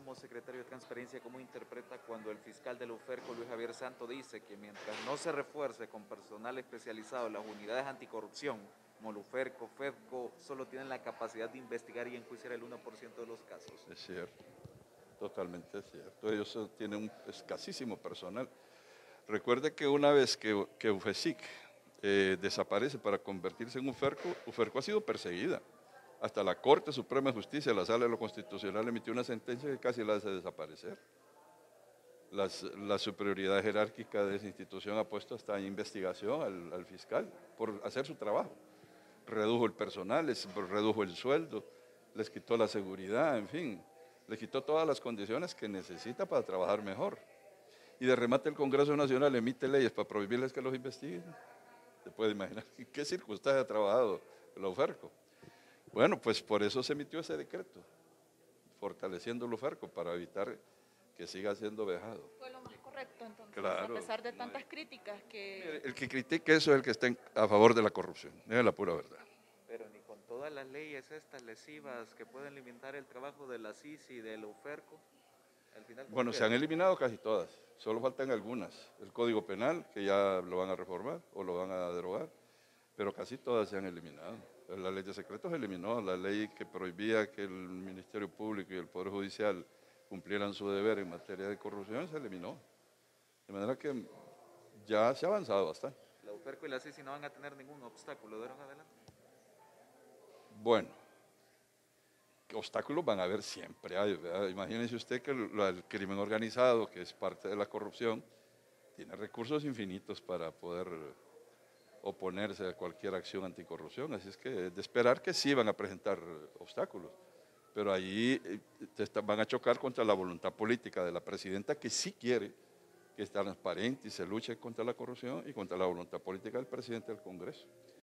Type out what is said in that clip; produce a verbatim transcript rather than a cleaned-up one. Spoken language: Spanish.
como secretario de Transparencia, ¿cómo interpreta cuando el fiscal de la UFERCO, Luis Javier Santo, dice que mientras no se refuerce con personal especializado las unidades anticorrupción, como la UFERCO, FEDCO, solo tienen la capacidad de investigar y enjuiciar el uno por ciento de los casos? Es cierto, totalmente cierto. Ellos eh, tienen un escasísimo personal. Recuerde que una vez que, que UFESIC eh, desaparece para convertirse en UFERCO, UFERCO ha sido perseguida. Hasta la Corte Suprema de Justicia, la Sala de lo Constitucional, emitió una sentencia que casi la hace desaparecer. Las, la superioridad jerárquica de esa institución ha puesto hasta en investigación al, al fiscal por hacer su trabajo. Redujo el personal, les redujo el sueldo, les quitó la seguridad, en fin, les quitó todas las condiciones que necesita para trabajar mejor. Y de remate el Congreso Nacional emite leyes para prohibirles que los investiguen. Se puede imaginar en qué circunstancias ha trabajado la UFERCO. Bueno, pues por eso se emitió ese decreto, fortaleciendo el UFERCO para evitar que siga siendo vejado. Fue lo más correcto, entonces, Claro, a pesar de no tantas hay... críticas que... Mire, el que critique eso es el que está en, a favor de la corrupción, es la pura verdad. Pero ni con todas las leyes estas lesivas que pueden limitar el trabajo de la C I C y de la UFERCO, al final... Bueno, se han eliminado casi todas, solo faltan algunas. El Código Penal, que ya lo van a reformar o lo van a derogar, pero casi todas se han eliminado. La ley de secretos se eliminó, la ley que prohibía que el Ministerio Público y el Poder Judicial cumplieran su deber en materia de corrupción se eliminó. De manera que ya se ha avanzado bastante. La UFERCO y la C I C no van a tener ningún obstáculo de ahora en adelante. Bueno, obstáculos van a haber siempre. ¿Verdad? Imagínense usted que el, el crimen organizado, que es parte de la corrupción, tiene recursos infinitos para poder oponerse a cualquier acción anticorrupción. Así es que es de esperar que sí van a presentar obstáculos. Pero ahí van a chocar contra la voluntad política de la presidenta, que sí quiere que es transparente y se luche contra la corrupción, y contra la voluntad política del presidente del Congreso.